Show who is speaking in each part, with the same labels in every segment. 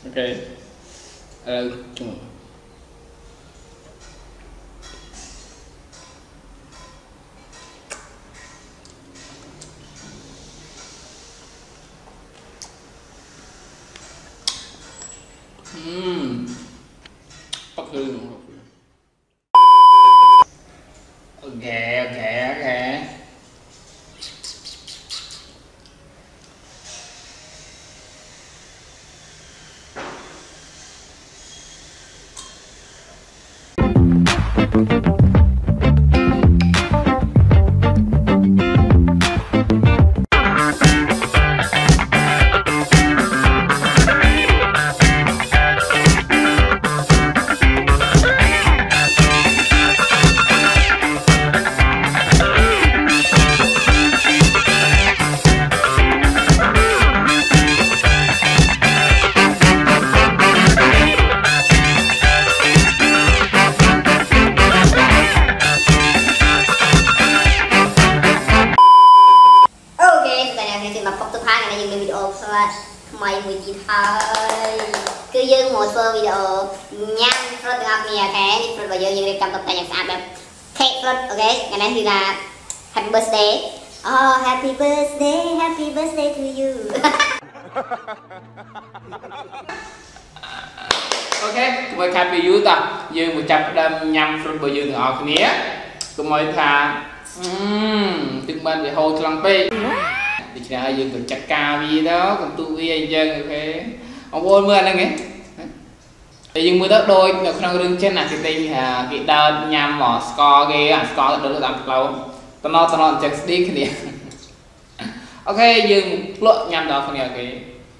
Speaker 1: Ok. Chung. Bất hư. Ok.
Speaker 2: mày 10 chín hơi cứ dương một số video nhanh rất là nghe thế rồi bây giờ dương trong tập tay nhạc sạp đẹp cake rất ok ngày nay thì là happy birthday happy birthday to you.
Speaker 1: Ok với happy you ta dương 105 rồi bây giờ từ họ kia tụi mày thà từng bên để hô lăng pe thì ra dương còn chặt cà gì đó còn tu vi anh chơi ok ông vô mưa này nghe thì dương mưa đất đôi được năng rừng trên là cái tên là cái đợt nhằm mỏ score cái score được làm lâu tao nói chắc đi cái này ok dương lựa nhằm đó cái này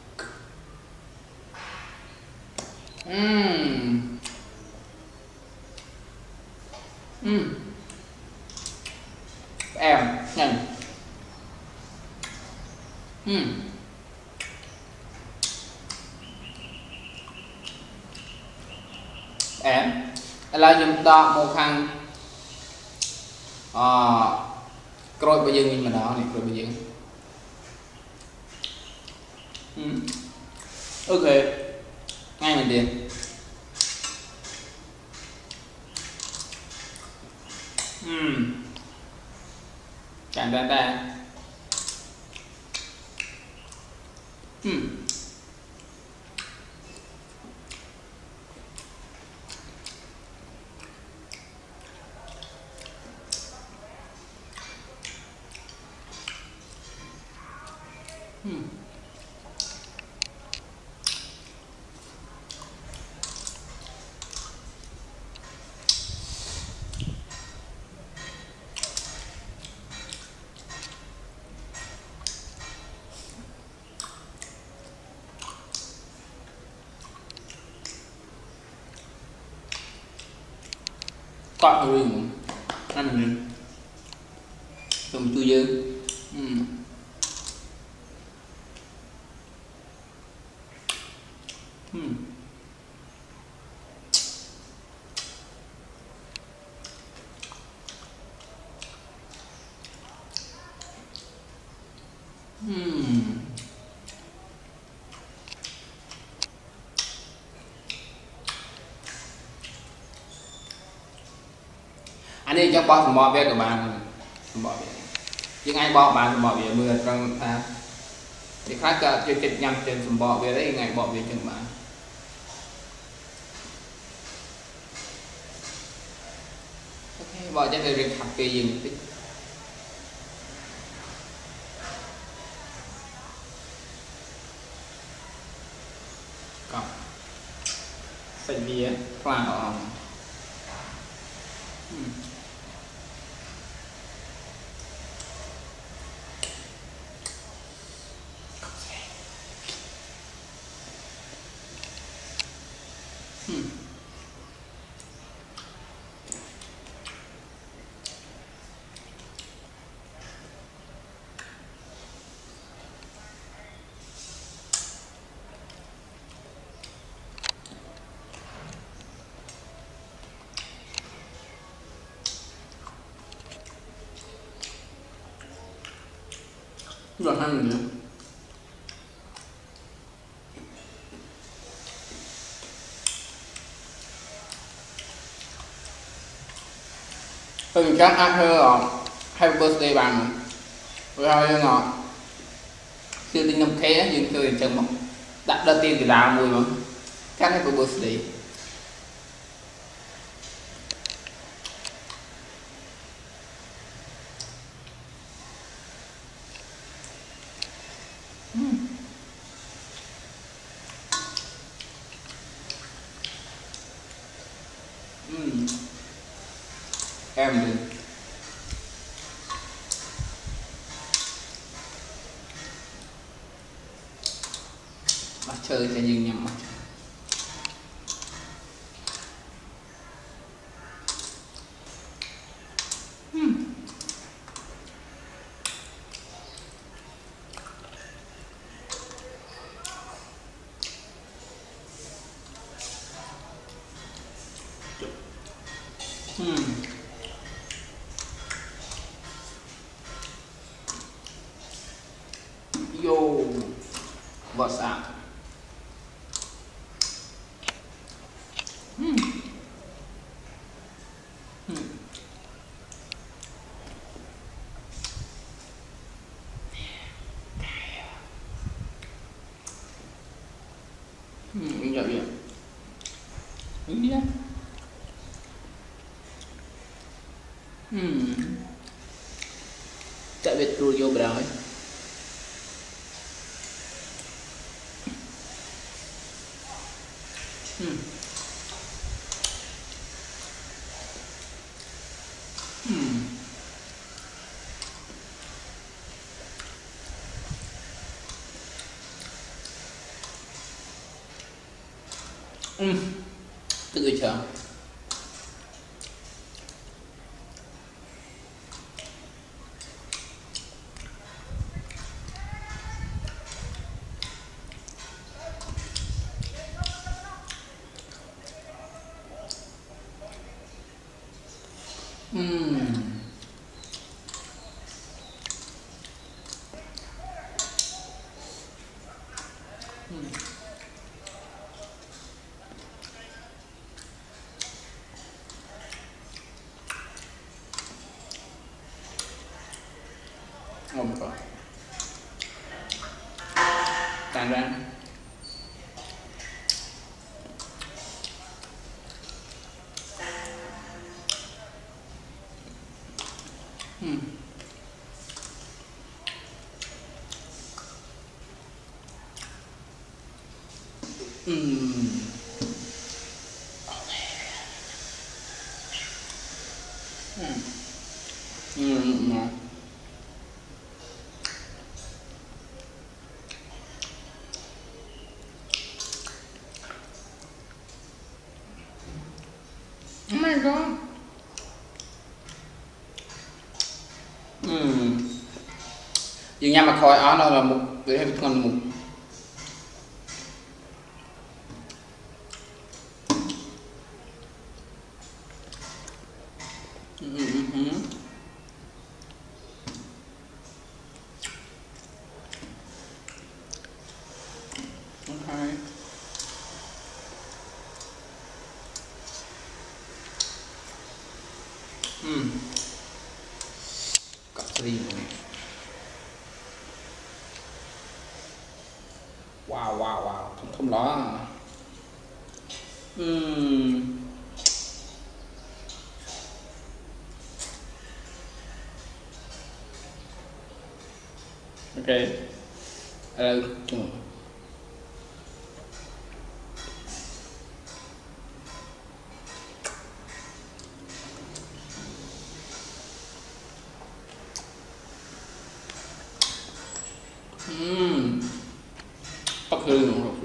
Speaker 1: em nhanh em là dùng đo một hàng rồi bây giờ mình mà đó này rồi bây giờ ok ngay mình điền chẳng ra ta cọt rồi ăn mình dùng chui dư anh đi cho bao mò về của bạn mò về nhưng ai bỏ bạn mò về mưa trong thì khác chưa chết nhầm trên bò về đấy ngày bỏ về chừng bạn ok bỏ cho người riêng học kỳ gì một tí còn xanh bia khoa họ rồi hai mình nữa Hơn chắc ăn hơn happy birthday bạn rồi hơi ngọt siêu tinh 5K á nhưng tôi chân mà đặt đầu tiên thì là mùi mà các happy birthday em đi mà chơi sẽ dừng nhầm mà Yo, what's up? Dạ dạ. Ini ya. Tak betul yo berang. Tự chờ. Ngon quá. Tàn ra. Ngon. Oh my god. Dường như mà khỏi ó nó là một cái hơi ngon một. Okay. Cặp ly này. Wow wow wow, không ló. Okay. Bắc Hương đúng không?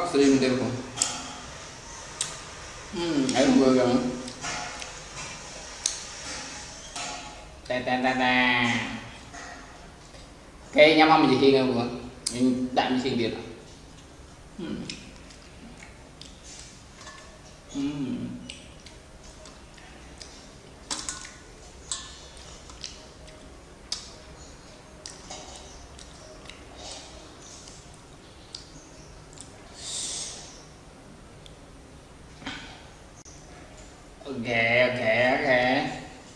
Speaker 1: stream được không ấy vừa rồi ta ta ta ta cái nhắm không gì khi nghe vừa mình đạm như xin điện ok ok ok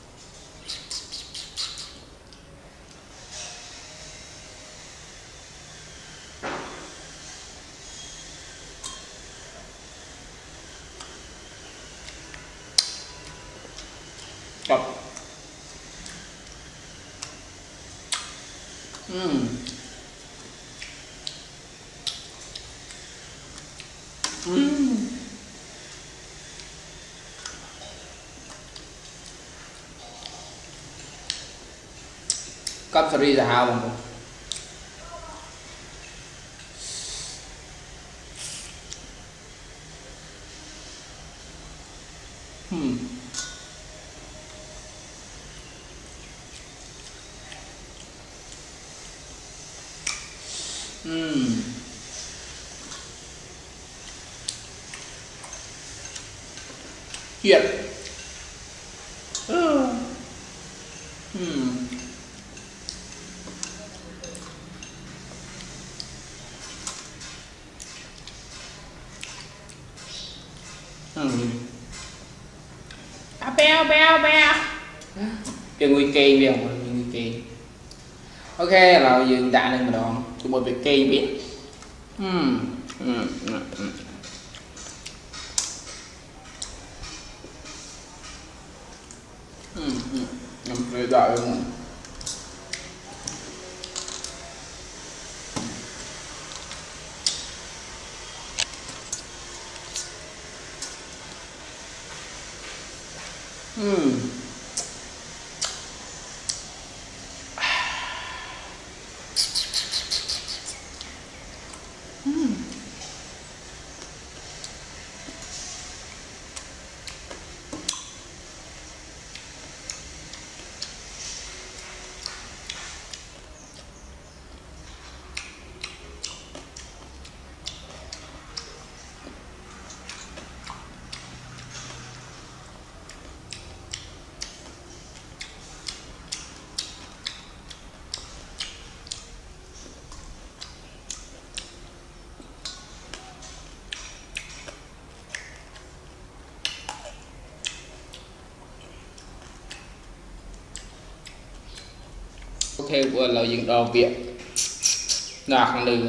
Speaker 1: chọc cấp series là hao bằng chuyện bèo bèo bèo cái nguy kê bèo nguy kê ok là dừng tạ lên mà đòn tụi mình phải kê biết rồi đợi luôn ok vừa là dừng đo việc là không được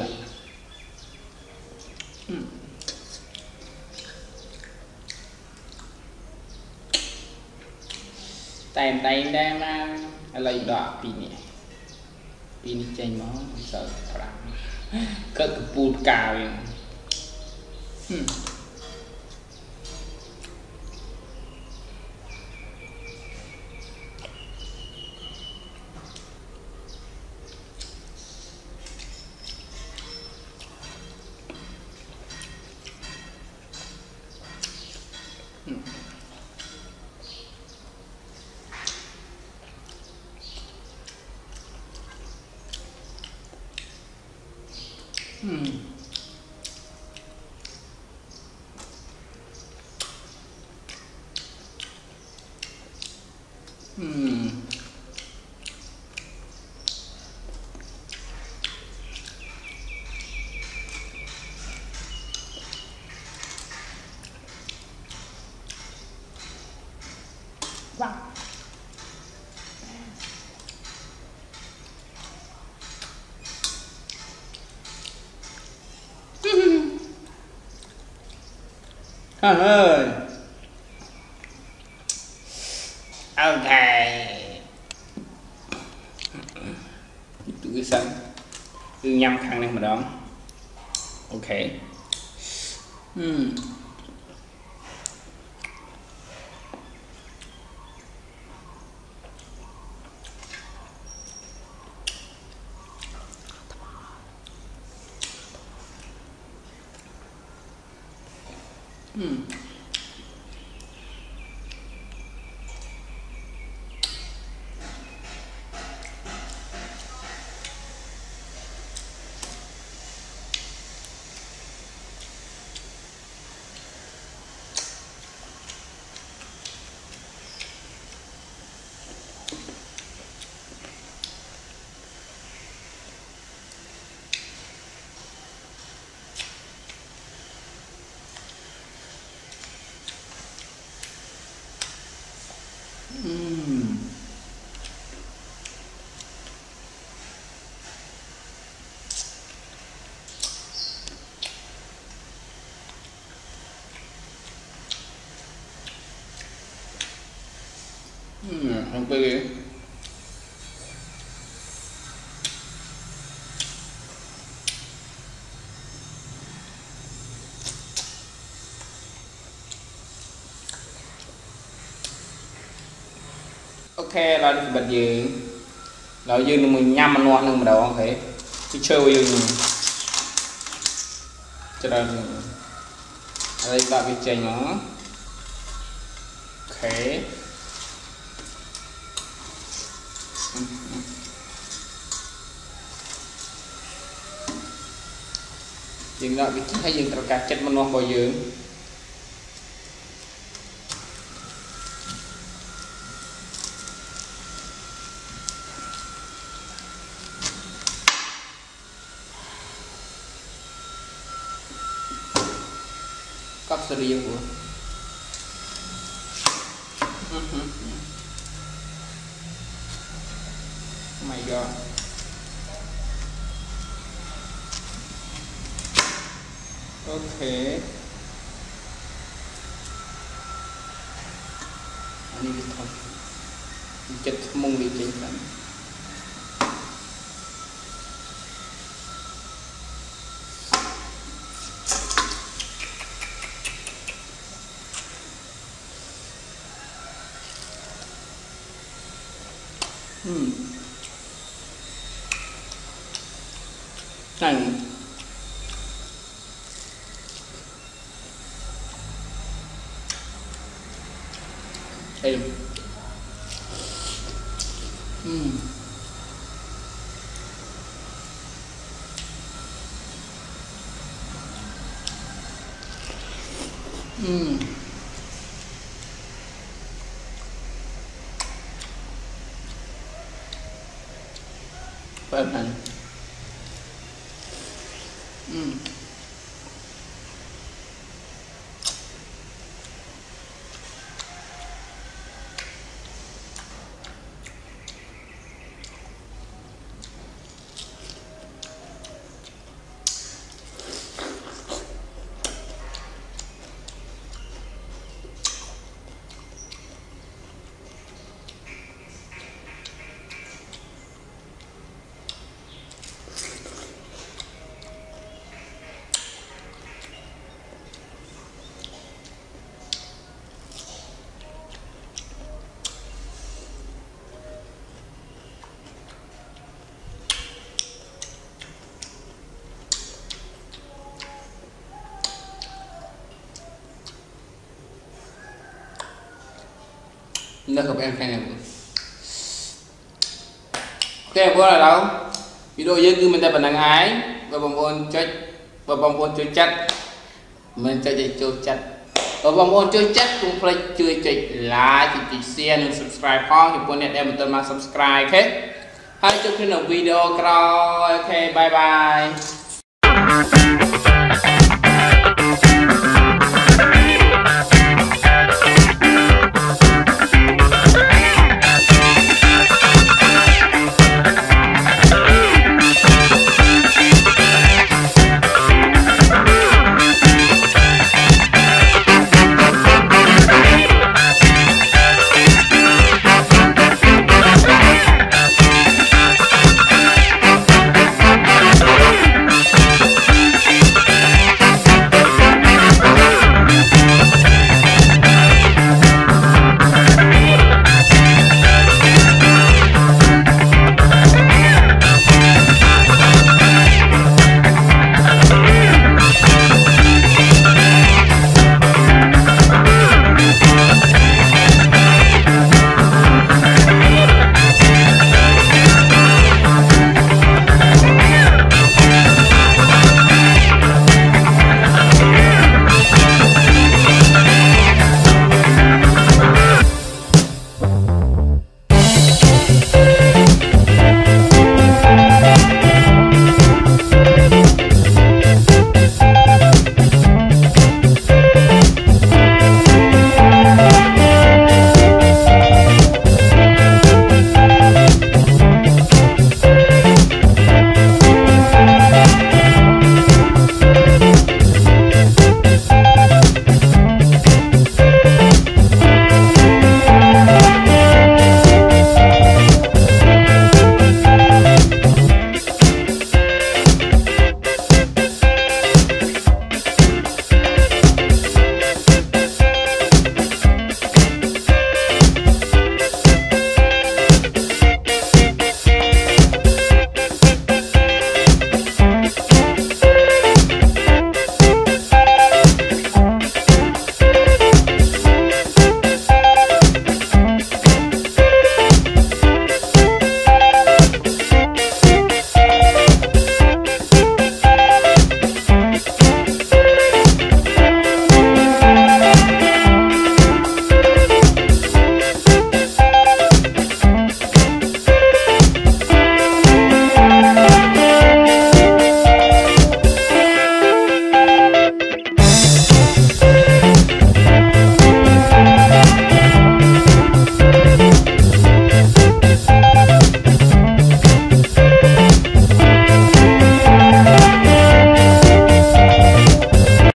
Speaker 1: tay tay đang lấy đỏ pin chanh máu sợ cất cái pul cào vâng ơi ok tụi xanh cứ nhâm khăn lên mà đón ok Không biết ok là bật dương là dương mình nhâm ăn ngon hơn mà đầu không thấy cái chơi dương cho nên ở đây tạo cái chanh nó ok dương đó cái hay dương tất cả chất mình ngon bao dương cắp sợi dây của oh my god ok anh đi thôi chất mông đi trên lắm này đây phải này nó gặp em này ok bữa là đâu video dưới cứ mình ta bằng ái và bông ôn chơi chất mình chơi chơi chất và bông ôn chơi chất cũng phải chơi like thì share và subscribe phong thì bữa nay em một tuần mà subscribe ok hai chục cái video rồi ok bye bye